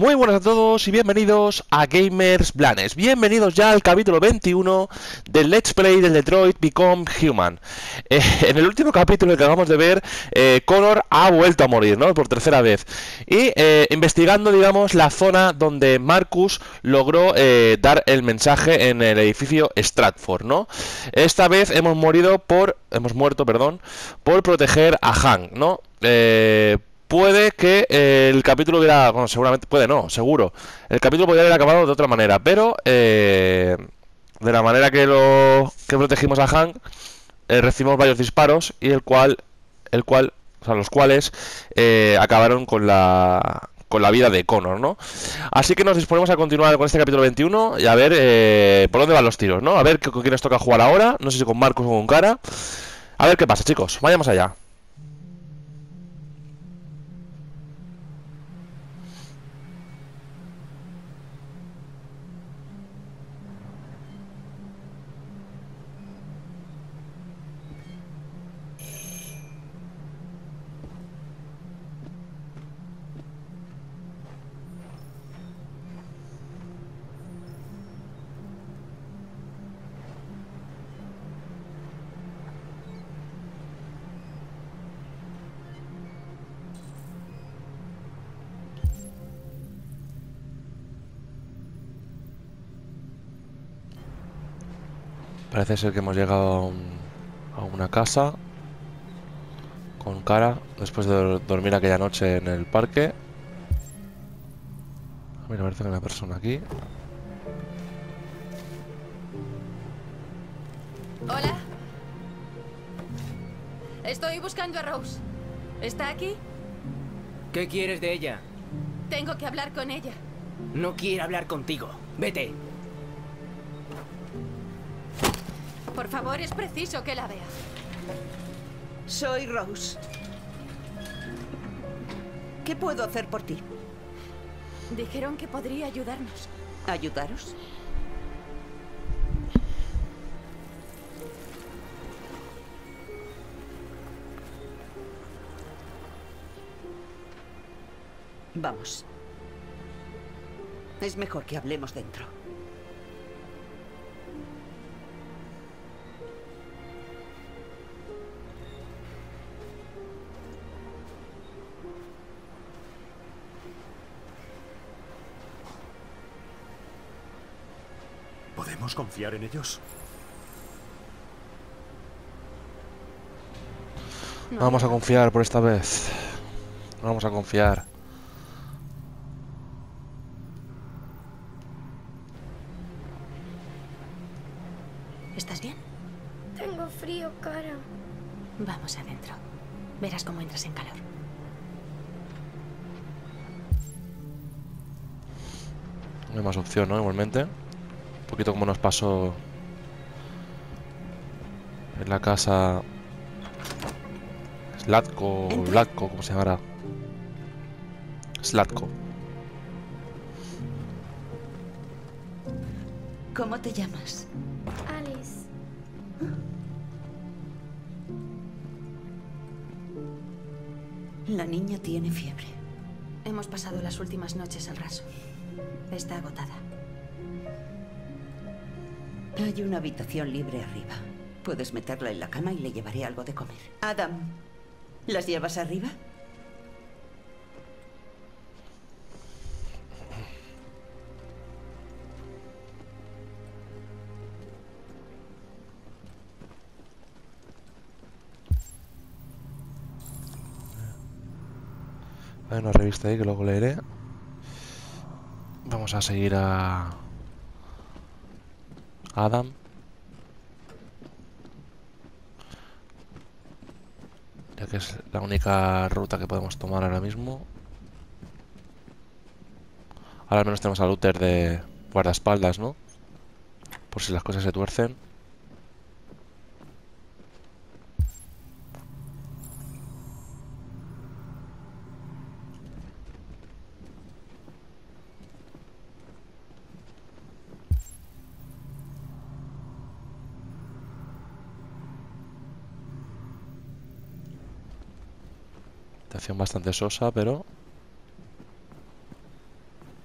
Muy buenas a todos y bienvenidos a Gamers Blanes. Bienvenidos ya al capítulo 21 del Let's Play del Detroit Become Human. En el último capítulo que acabamos de ver, Connor ha vuelto a morir, ¿no? Por tercera vez. Y investigando, digamos, la zona donde Marcus logró dar el mensaje en el edificio Stratford, ¿no? Esta vez hemos muerto, perdón, por proteger a Hank, ¿no? Puede que el capítulo hubiera... Bueno, seguramente... Puede no, seguro. El capítulo podría haber acabado de otra manera. Pero... de la manera que protegimos a Hank... recibimos varios disparos. Y o sea, los cuales... acabaron con la vida de Connor, ¿no? Así que nos disponemos a continuar con este capítulo 21 y a ver por dónde van los tiros, ¿no? A ver con quién nos toca jugar ahora. No sé si con Marcus o con Cara. A ver qué pasa, chicos. Vayamos allá. Parece ser que hemos llegado a una casa con Cara después de dormir aquella noche en el parque. Mira, parece que hay una persona aquí. Hola. Estoy buscando a Rose. ¿Está aquí? ¿Qué quieres de ella? Tengo que hablar con ella. No quiere hablar contigo. Vete. Por favor, es preciso que la vea. Soy Rose. ¿Qué puedo hacer por ti? Dijeron que podría ayudarnos. ¿Ayudaros? Vamos. Es mejor que hablemos dentro. ¿Podemos confiar en ellos? No, Vamos a confiar por esta vez. Vamos a confiar. ¿Estás bien? Tengo frío, Cara. Vamos adentro. Verás cómo entras en calor. No hay más opción, ¿no? Igualmente. Un poquito como nos pasó en la casa Slatko, o Vlatko, ¿cómo se llamará? Slatko. ¿Cómo te llamas? Alice. La niña tiene fiebre. Hemos pasado las últimas noches al raso. Está agotada. Hay una habitación libre arriba. Puedes meterla en la cama y le llevaré algo de comer. Adam, ¿las llevas arriba? Hay una revista ahí que luego leeré. Vamos a seguir a Adam. Ya que es la única ruta que podemos tomar ahora mismo. Ahora al menos tenemos a Luther de guardaespaldas, ¿no? Por si las cosas se tuercen. Habitación bastante sosa, pero...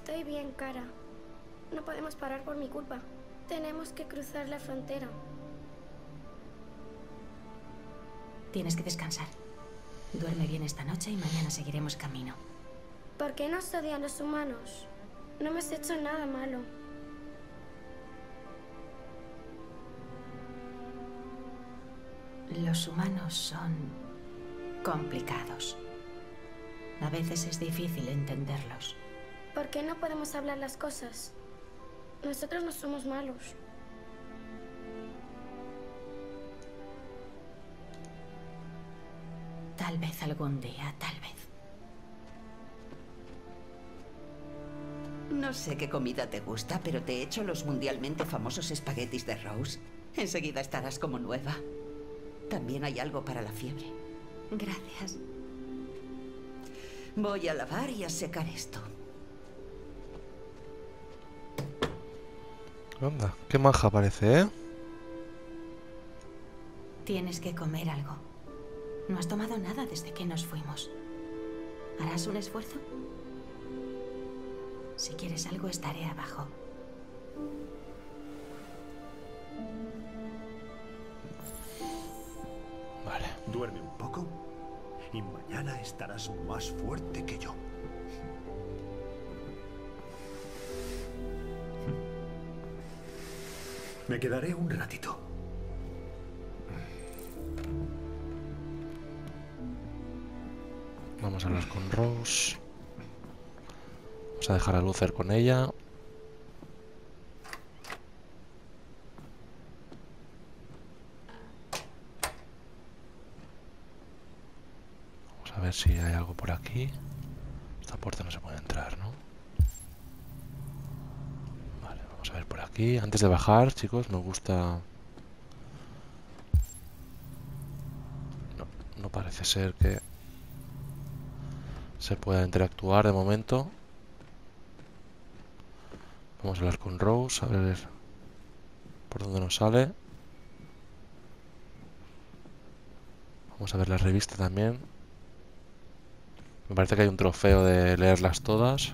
Estoy bien, Cara. No podemos parar por mi culpa. Tenemos que cruzar la frontera. Tienes que descansar. Duerme bien esta noche y mañana seguiremos camino. ¿Por qué nos odian los humanos? No me has hecho nada malo. Los humanos son complicados. A veces es difícil entenderlos. ¿Por qué no podemos hablar las cosas? Nosotros no somos malos. Tal vez algún día, tal vez. No sé qué comida te gusta, pero te he hecho los mundialmente famosos espaguetis de Rose. Enseguida estarás como nueva. También hay algo para la fiebre. Gracias. Voy a lavar y a secar esto. Anda, qué maja parece, ¿eh? Tienes que comer algo. No has tomado nada desde que nos fuimos. ¿Harás un esfuerzo? Si quieres algo, estaré abajo. Vale. Duerme un poco y mañana estarás más fuerte que yo. Me quedaré un ratito. Vamos a hablar con Rose. Vamos a dejar a Luther con ella. Vamos a ver si hay algo por aquí. Esta puerta no se puede entrar, ¿no? Vale, vamos a ver por aquí. Antes de bajar, chicos, me gusta... No parece ser que se pueda interactuar de momento. Vamos a hablar con Rose, a ver por dónde nos sale. Vamos a ver la revista también. Me parece que hay un trofeo de leerlas todas.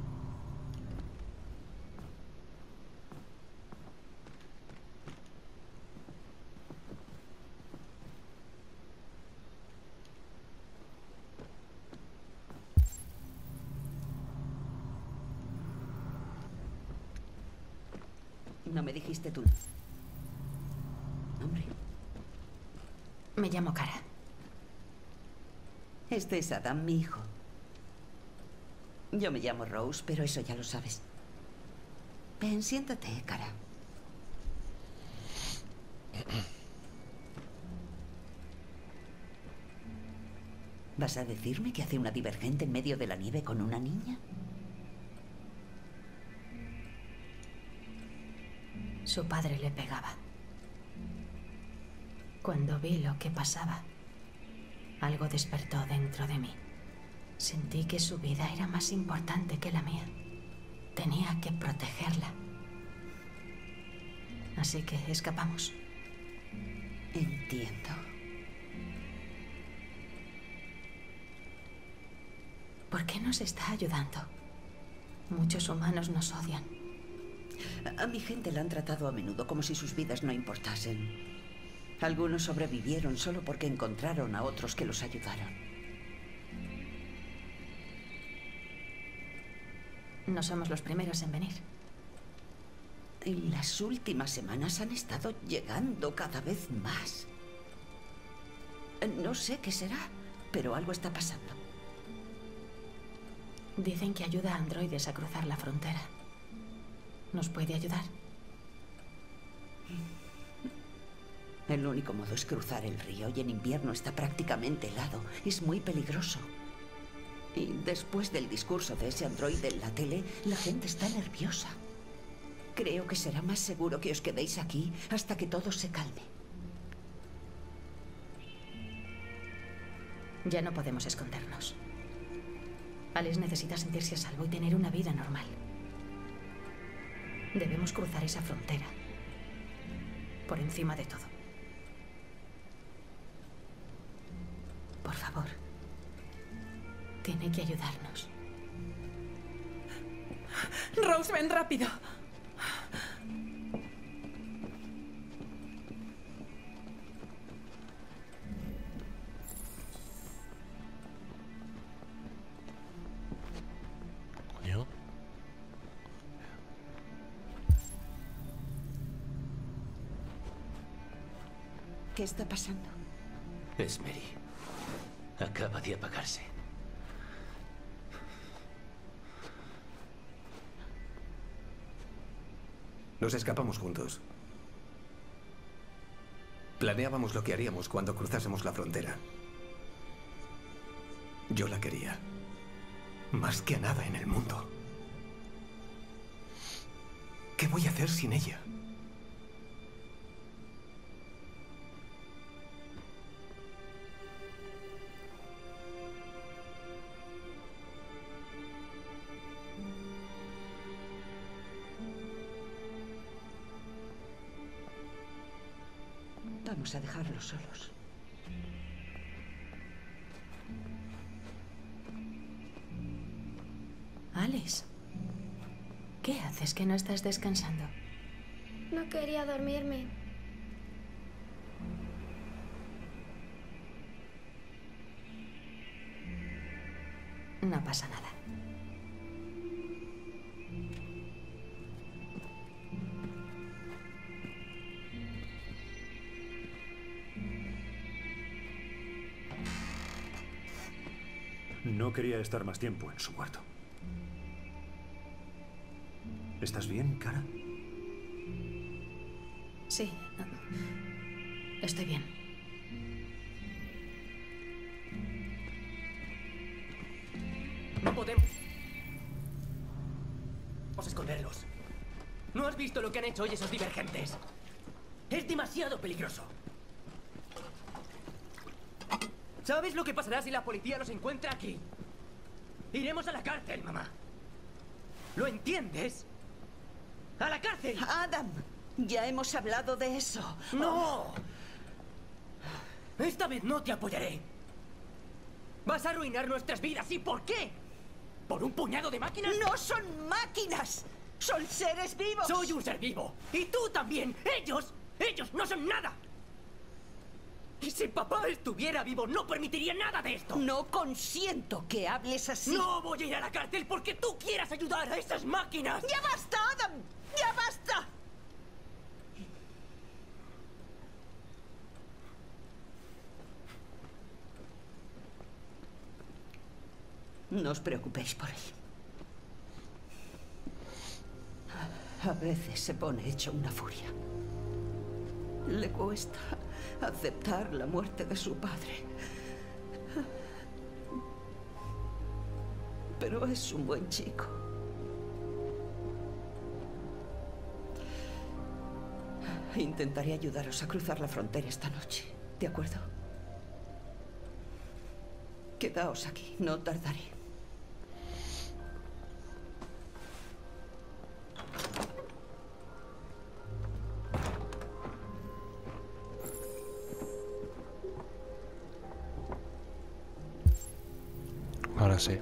No me dijiste tú. Hombre, Me llamo Cara. este es Adam, mi hijo. Yo me llamo Rose, pero eso ya lo sabes. Ven, siéntate, Cara. ¿Vas a decirme que hace una divergente en medio de la nieve con una niña? Su padre le pegaba. Cuando vi lo que pasaba, algo despertó dentro de mí. Sentí que su vida era más importante que la mía. Tenía que protegerla. Así que escapamos. Entiendo. ¿Por qué nos está ayudando? Muchos humanos nos odian. A mi gente la han tratado a menudo como si sus vidas no importasen. Algunos sobrevivieron solo porque encontraron a otros que los ayudaron. No somos los primeros en venir. En las últimas semanas han estado llegando cada vez más. No sé qué será, pero algo está pasando. Dicen que ayuda a androides a cruzar la frontera. ¿Nos puede ayudar? El único modo es cruzar el río y en invierno está prácticamente helado. Es muy peligroso. Y después del discurso de ese androide en la tele, la gente está nerviosa. Creo que será más seguro que os quedéis aquí hasta que todo se calme. Ya no podemos escondernos. Alice necesita sentirse a salvo y tener una vida normal. Debemos cruzar esa frontera. Por encima de todo. Por favor. Tiene que ayudarnos. Rose, ven rápido. Coño. ¿Qué está pasando? Es Mary. Acaba de apagarse. Nos escapamos juntos. Planeábamos lo que haríamos cuando cruzásemos la frontera. Yo la quería. Más que a nada en el mundo. ¿Qué voy a hacer sin ella? Vamos a dejarlos solos. Alice, ¿qué haces que no estás descansando? No quería dormirme. No pasa nada. No quería estar más tiempo en su cuarto. ¿Estás bien, Kara? Sí, estoy bien. No podemos esconderlos. ¿No has visto lo que han hecho hoy esos divergentes? Es demasiado peligroso. ¿Sabes lo que pasará si la policía nos encuentra aquí? Iremos a la cárcel, mamá. ¿Lo entiendes? ¡A la cárcel! Adam, ya hemos hablado de eso. ¡No! Esta vez no te apoyaré. Vas a arruinar nuestras vidas. ¿Y por qué? ¿Por un puñado de máquinas? ¡No son máquinas! ¡Son seres vivos! Soy un ser vivo. Y tú también. Ellos no son nada. Y si papá estuviera vivo, no permitiría nada de esto. No consiento que hables así. No voy a ir a la cárcel porque tú quieras ayudar a esas máquinas. ¡Ya basta, Adam! ¡Ya basta! No os preocupéis por él. A veces se pone hecho una furia. Le cuesta aceptar la muerte de su padre. Pero es un buen chico. Intentaré ayudaros a cruzar la frontera esta noche, ¿de acuerdo? Quedaos aquí, no tardaré. Ahora sí.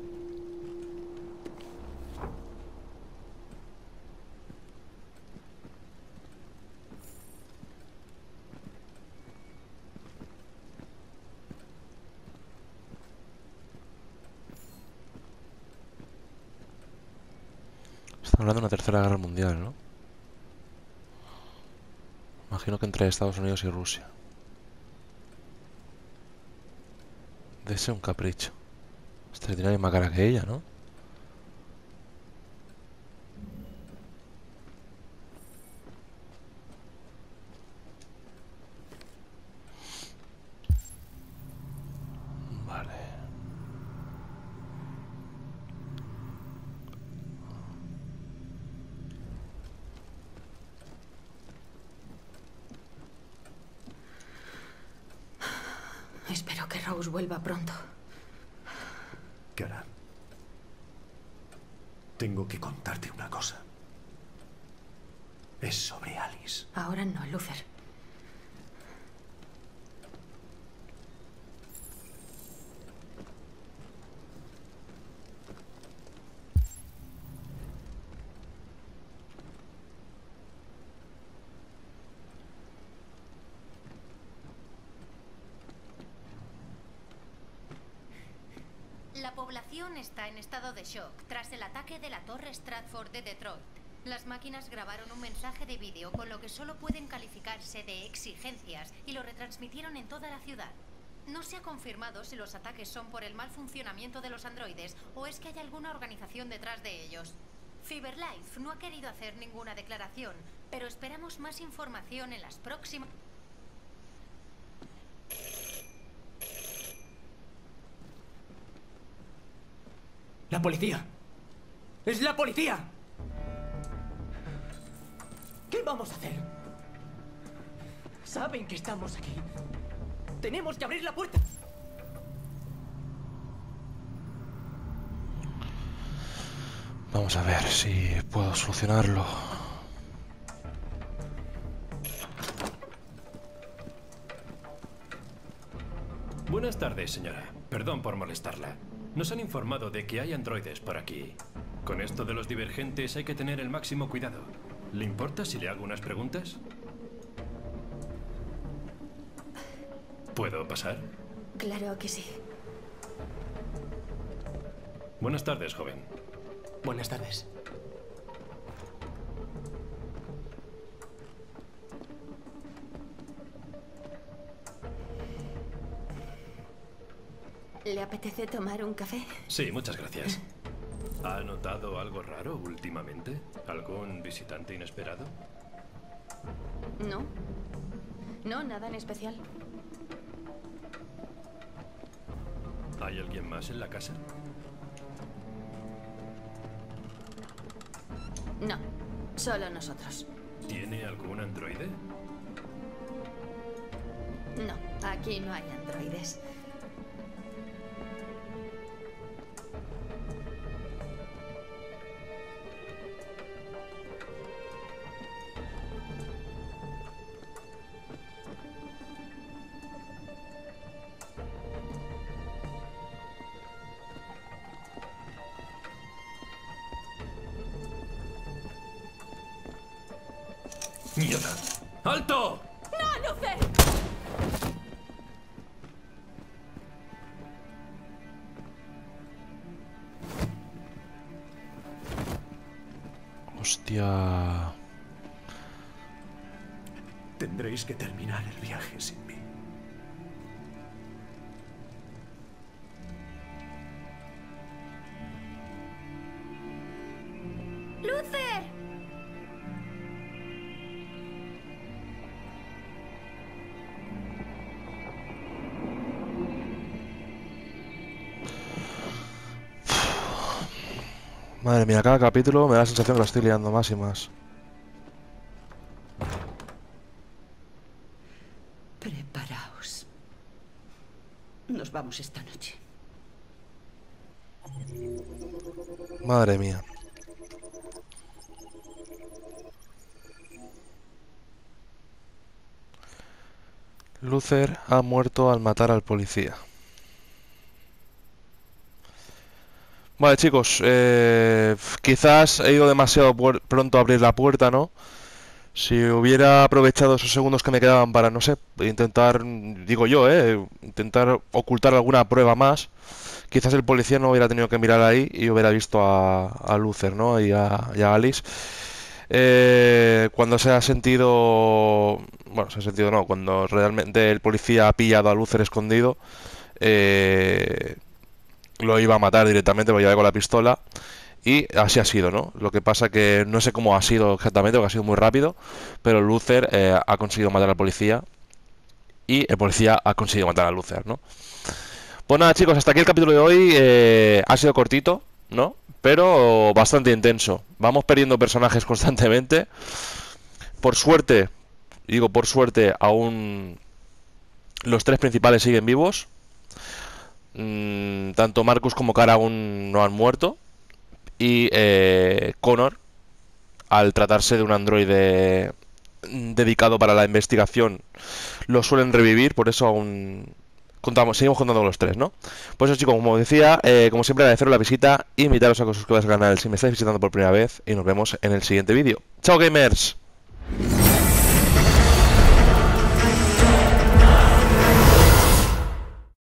Están hablando de una tercera guerra mundial, ¿no? Imagino que entre Estados Unidos y Rusia. Debe ser un capricho. Este tiene la misma cara que ella, ¿no? Vale. Espero que Rose vuelva pronto. Kara, tengo que contarte una cosa. Es sobre Alice. Ahora no, Luther. La población está en estado de shock tras el ataque de la Torre Stratford de Detroit. Las máquinas grabaron un mensaje de vídeo con lo que solo pueden calificarse de exigencias y lo retransmitieron en toda la ciudad. No se ha confirmado si los ataques son por el mal funcionamiento de los androides o es que hay alguna organización detrás de ellos. Fiberlife no ha querido hacer ninguna declaración, pero esperamos más información en las próximas... ¡La policía! ¡Es la policía! ¿Qué vamos a hacer? Saben que estamos aquí. ¡Tenemos que abrir la puerta! Vamos a ver si puedo solucionarlo. Buenas tardes, señora. Perdón por molestarla. Nos han informado de que hay androides por aquí. Con esto de los divergentes hay que tener el máximo cuidado. ¿Le importa si le hago unas preguntas? ¿Puedo pasar? Claro que sí. Buenas tardes, joven. Buenas tardes. ¿Le apetece tomar un café? Sí, muchas gracias. ¿Ha notado algo raro últimamente? ¿Algún visitante inesperado? No. No, nada en especial. ¿Hay alguien más en la casa? No, solo nosotros. ¿Tiene algún androide? No, aquí no hay androides. ¡Mierda! ¡Alto! ¡No, Luther! Hostia. Tendréis que terminar el viaje sin mí. ¡Luther! Madre mía, cada capítulo me da la sensación que lo estoy liando más y más. Preparaos. Nos vamos esta noche. Madre mía. Luther ha muerto al matar al policía. Vale, chicos, quizás he ido demasiado pronto a abrir la puerta, ¿no? Si hubiera aprovechado esos segundos que me quedaban para, no sé, intentar, digo yo, intentar ocultar alguna prueba más, quizás el policía no hubiera tenido que mirar ahí y hubiera visto a Luther, ¿no? Y a Alice. Cuando se ha sentido, bueno, se ha sentido no, cuando realmente el policía ha pillado a Luther escondido, lo iba a matar directamente, lo llevaba con la pistola. Y así ha sido, ¿no? Lo que pasa que no sé cómo ha sido exactamente, porque ha sido muy rápido, pero Luther ha conseguido matar al policía y el policía ha conseguido matar a Luther, ¿no? Pues nada, chicos, hasta aquí el capítulo de hoy. Ha sido cortito, ¿no? Pero bastante intenso. Vamos perdiendo personajes constantemente. Por suerte, digo por suerte, aún los tres principales siguen vivos. Tanto Marcus como Kara aún no han muerto. Y Connor, al tratarse de un androide dedicado para la investigación, lo suelen revivir, por eso aún seguimos contando los tres, ¿no? Pues eso, chicos, como decía, como siempre, agradeceros la visita, invitaros a que os suscribáis al canal si me estáis visitando por primera vez y nos vemos en el siguiente vídeo. ¡Chao, gamers!